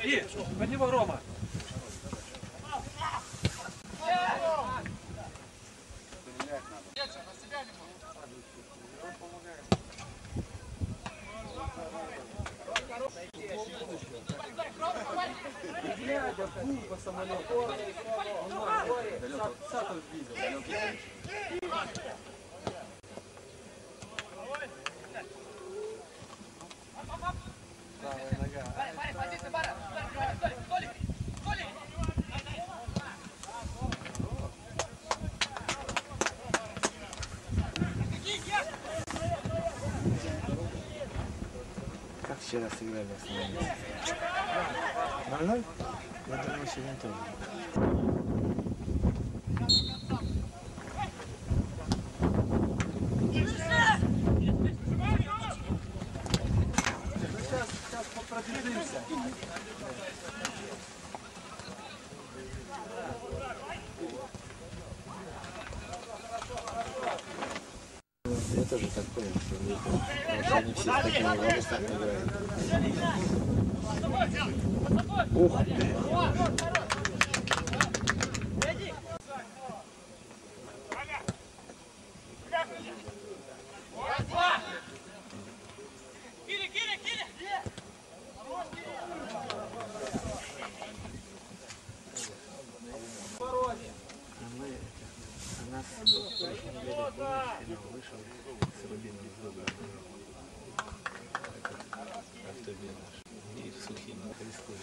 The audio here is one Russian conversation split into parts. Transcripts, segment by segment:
И, под него Рома. Глядя по самолету. Сатов видел. Правая нога. Как вчера сыграли основные? 0-0? Я думаю, сегодня тоже. Сейчас пробежимся. Я тоже так понял, что они все с такими волосами играют. Ух ты! Вышел с Рубином в другой. Автобин наш. И сухим Христовым.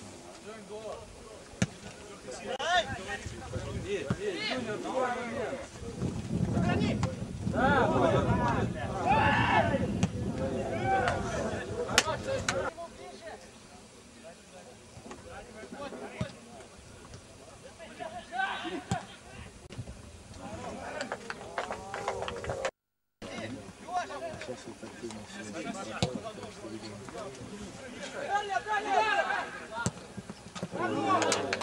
Юниор, твой момент. Да, Сейчас вот активно все очень пропало, потому что видимо...